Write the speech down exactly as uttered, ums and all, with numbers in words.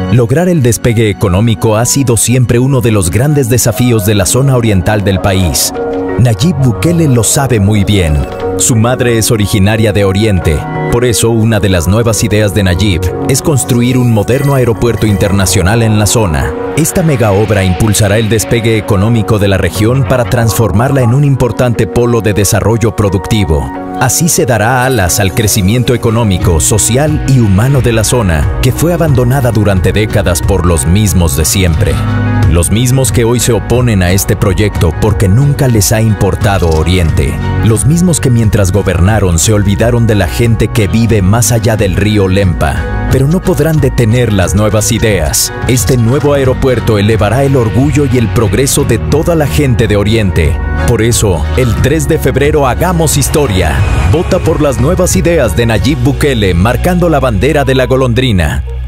Lograr el despegue económico ha sido siempre uno de los grandes desafíos de la zona oriental del país. Nayib Bukele lo sabe muy bien. Su madre es originaria de Oriente. Por eso, una de las nuevas ideas de Nayib es construir un moderno aeropuerto internacional en la zona. Esta mega obra impulsará el despegue económico de la región para transformarla en un importante polo de desarrollo productivo. Así se dará alas al crecimiento económico, social y humano de la zona, que fue abandonada durante décadas por los mismos de siempre. Los mismos que hoy se oponen a este proyecto porque nunca les ha importado Oriente. Los mismos que mientras gobernaron se olvidaron de la gente que vive más allá del río Lempa. Pero no podrán detener las nuevas ideas. Este nuevo aeropuerto elevará el orgullo y el progreso de toda la gente de Oriente. Por eso, el tres de febrero hagamos historia. Vota por las nuevas ideas de Nayib Bukele marcando la bandera de la golondrina.